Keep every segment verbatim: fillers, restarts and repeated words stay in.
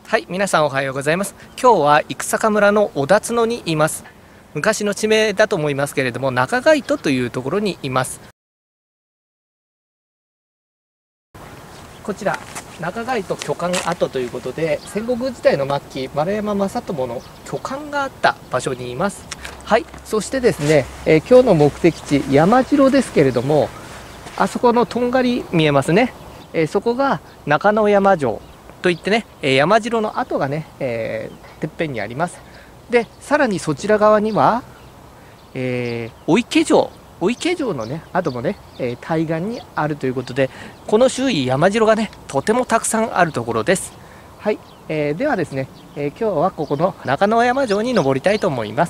はい、皆さんおはようございます。今日は生坂村の小田角にいます。昔の地名だと思いますけれども、中貝戸というところにいます。こちら中貝戸巨漢跡ということで、戦国時代の末期、丸山正友の巨漢があった場所にいます。はい、そしてですね、えー、今日の目的地山城ですけれども、あそこのとんがり見えますね。えー、そこが中野山城といってね、山城の跡がね、えー、てっぺんにあります。で、さらにそちら側には、えー、御池城、御池城のね、跡もね、えー、対岸にあるということで、この周囲山城がね、とてもたくさんあるところです。はい、えー、ではですね、えー、今日はここの中野山城に登りたいと思います。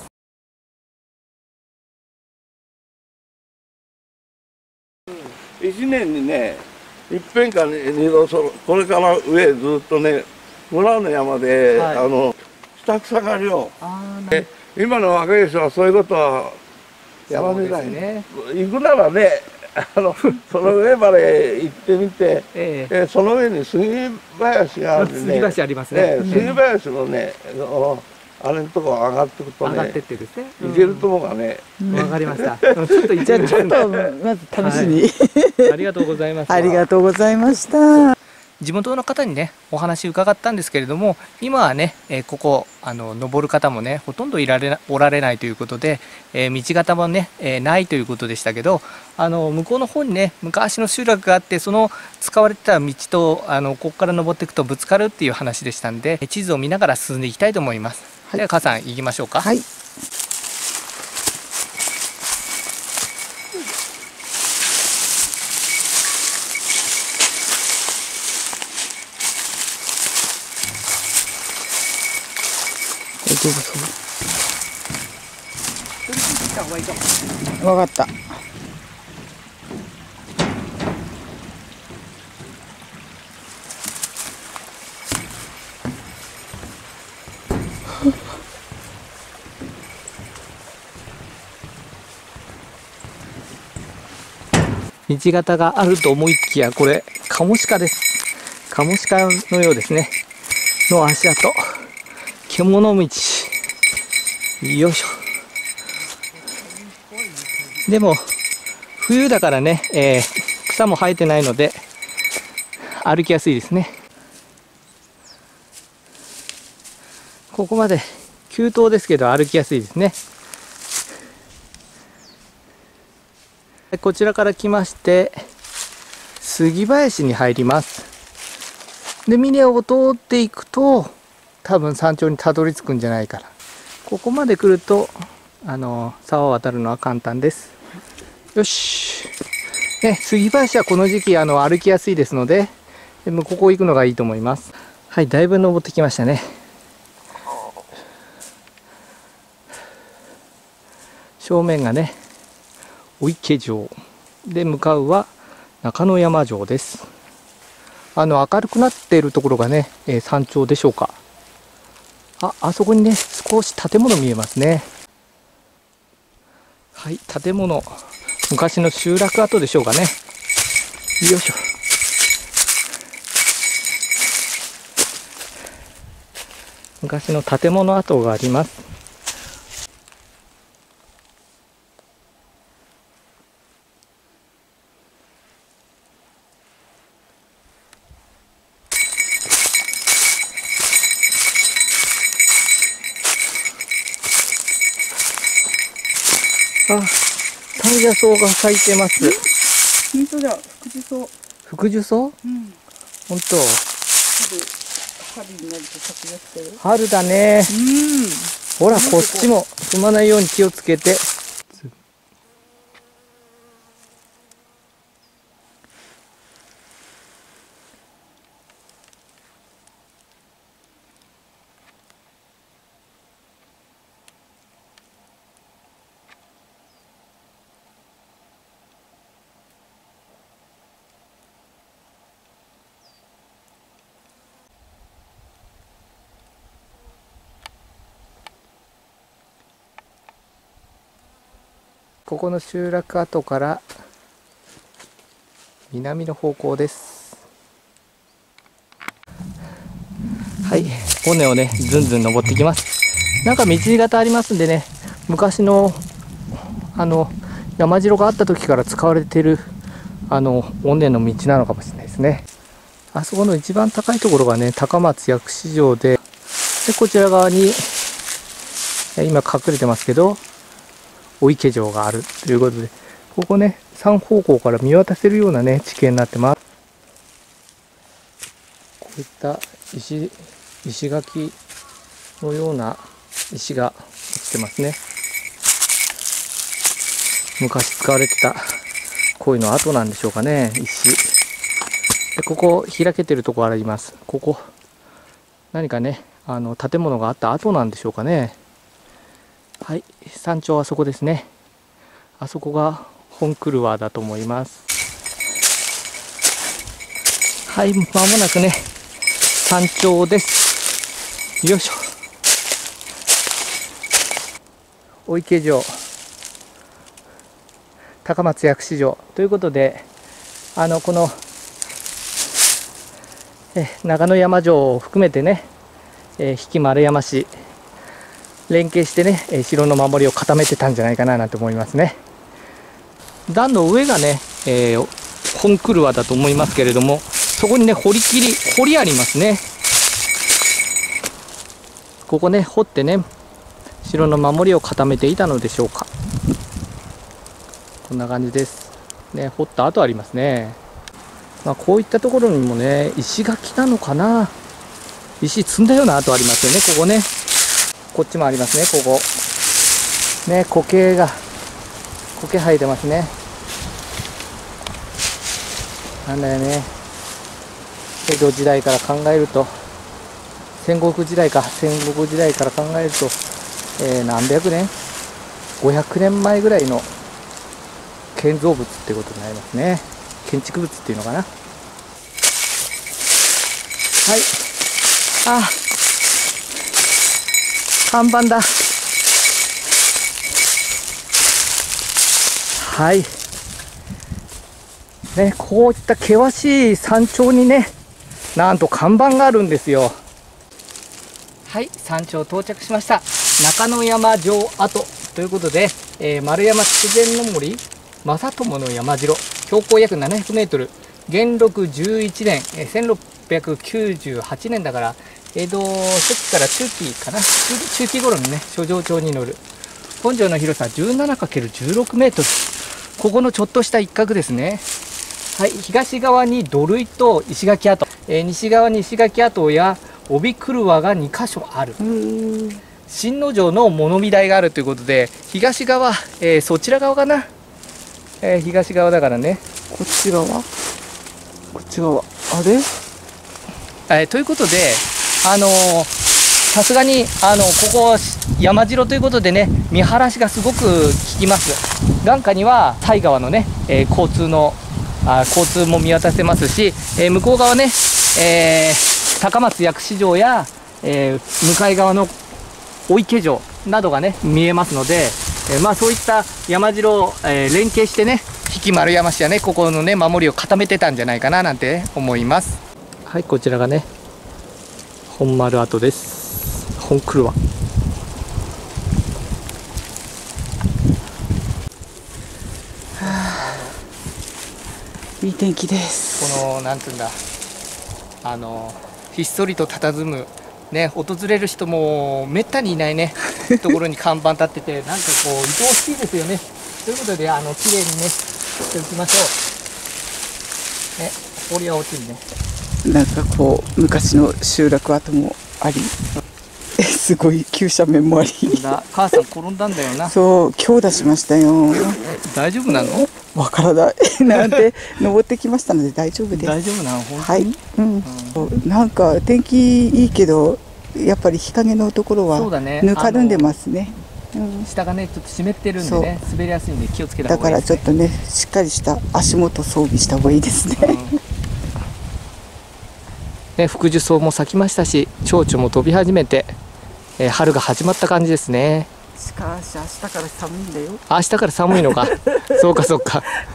いちねんにね、いっぺんかにど、これから上ずっとね、村の山で、はい、あの下草刈りを、今の若い人はそういうことはやらないね。行くならね、あのその上まで行ってみて、ええ、その上に杉林があるんで、 杉林ありますね。 ね、杉林のね、あれのとこ上がっていくとね、 上がってってですね、 行けるとこがね。 わかりました。ちょっとじゃあちょっとまず試しに、 はい、ありがとうございます。 ありがとうございました。 地元の方にねお話伺ったんですけれども、今はね、えー、ここあの登る方もねほとんどいられなおられないということで、えー、道端もね、えー、ないということでしたけど、あの向こうの方にね昔の集落があって、その使われてた道とあのここから登っていくとぶつかるっていう話でしたんで、地図を見ながら進んでいきたいと思います。はい、では母さん行きましょうか。 はい。わかった。 道端があると思いきや、これカモシカです。カモシカのようですね。の足跡、獣道。よいしょ。でも冬だからね、えー、草も生えてないので歩きやすいですね。ここまで急登ですけど歩きやすいですね。こちらから来まして杉林に入ります。で峰を通っていくと多分山頂にたどり着くんじゃないかな。ここまで来るとあの沢を渡るのは簡単です。よし、ね、杉林はこの時期あの歩きやすいですので、でもここ行くのがいいと思います。はい、だいぶ登ってきましたね。正面がね御池城で、向かうは中野山城です。あの明るくなっているところがね、えー、山頂でしょうか。あ、あそこにね少し建物見えますね。はい、建物、昔の集落跡でしょうかね。よいしょ。昔の建物跡があります。あ、タイヤ草が咲いてます。 本当だ、福寿草。 福寿草？うん。本当。 春、春になると咲き出してる。 春だね。うん。ほら、こっちも踏まないように気をつけて。ここの集落跡から南の方向です。はい。 尾根をねずんずん登っていきます。なんか道端ありますんでね、昔のあの山城があった時から使われているあの尾根の道なのかもしれないですね。あそこの一番高いところがね高松薬師城で、でこちら側に今隠れてますけど御池城があるということで、ここねさん方向から見渡せるようなね地形になってます。こういった石石垣のような石が落ちてますね。昔使われてたこういうの跡なんでしょうかね、石で。ここ開けてるところあります。ここ何かねあの建物があった跡なんでしょうかね。はい、山頂はそこですね。あそこが本曲輪だと思います。はい、まもなくね山頂です。よいしょ。御池城、高松薬師城ということで、あのこのえ長野山城を含めてね、えー、比企丸山市連携してね、えー、城の守りを固めてたんじゃないかななんて思いますね。段の上がね、えー、本曲輪だと思いますけれども、そこにね堀切り堀ありますね。ここね掘ってね城の守りを固めていたのでしょうか。こんな感じですね。掘った跡ありますね。まあ、こういったところにもね石垣なのかな、石積んだような跡ありますよね。ここね、こっちもありますね。ここね苔が苔生えてますね。なんだよね、江戸時代から考えると、戦国時代か戦国時代から考えると、えー、何百年ごひゃくねんまえぐらいの建造物ってことになりますね。建築物っていうのかな。はい、あ、看板だ。はい、ね、こういった険しい山頂にねなんと看板があるんですよ。はい、山頂到着しました。中野山城跡ということで、えー、丸山筑前の森正友の山城、標高約ななひゃくメートル、元禄じゅういちねん、えー、せんろっぴゃくきゅうじゅうはちねんだから江戸初期から中期かな、中, 中期頃のね書状帳に載る。本城の広さ じゅうななかけるじゅうろくメートル、ここのちょっとした一角ですね。はい、東側に土塁と石垣跡、えー、西側に石垣跡や帯曲輪がにかしょある。新之丞の物見台があるということで、東側、えー、そちら側かな、えー、東側だからね。 こっち側こっち側あれ、 えー、ということで、あのー、さすがにあのここ山城ということでね見晴らしがすごく効きます。眼下には犀川のね、えー、交通のあ交通も見渡せますし、えー、向こう側ね、えー、高松薬師城や、えー、向かい側の御池城などがね見えますので、えー、まあそういった山城を、えー、連携してね比企丸山市はねここのね守りを固めてたんじゃないかななんて思います。はい、こちらがね本丸跡です。本曲輪、 いい天気です。 このなんていうんだ、あのひっそりと佇むね、訪れる人もめったにいないねところに看板立ってて、なんかこう愛おしいですよね。ということで、あの綺麗にねしておきましょう。ね、堀は落ちるね。 なんかこう昔の集落跡もあり、すごい急斜面もあり。 だ、母さん転んだんだよな。 そう強打しましたよ。 大丈夫なの？ わからないなんて登ってきましたので大丈夫です。 大丈夫なの？本当に？ はい、うん、うん、なんか天気いいけどやっぱり日陰のところはぬかるんでますね。うん、下がねちょっと湿ってるんでね滑りやすいんで気をつけた方がいいですね。だからちょっとねしっかりした足元装備した方がいいですね。うんね、福寿草も咲きましたし蝶々も飛び始めて、えー、春が始まった感じですね。しかし明日から寒いんだよ。明日から寒いのかそうかそうか